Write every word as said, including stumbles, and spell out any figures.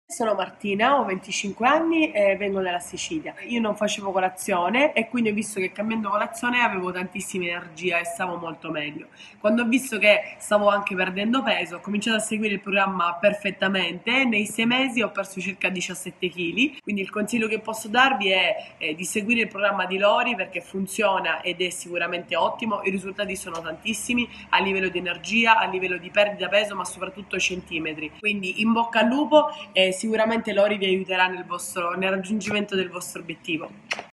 Sono Martina, ho venticinque anni e vengo dalla Sicilia. Io non facevo colazione e quindi ho visto che cambiando colazione avevo tantissima energia e stavo molto meglio. Quando ho visto che stavo anche perdendo peso, ho cominciato a seguire il programma perfettamente. Nei sei mesi ho perso circa diciassette chili. Quindi il consiglio che posso darvi è, eh, di seguire il programma di Lori perché funziona ed è sicuramente ottimo. I risultati sono tantissimi a livello di energia, a livello di perdita peso, ma soprattutto centimetri. Quindi in bocca al lupo e sicuramente Lori vi aiuterà nel vostro, nel raggiungimento del vostro obiettivo.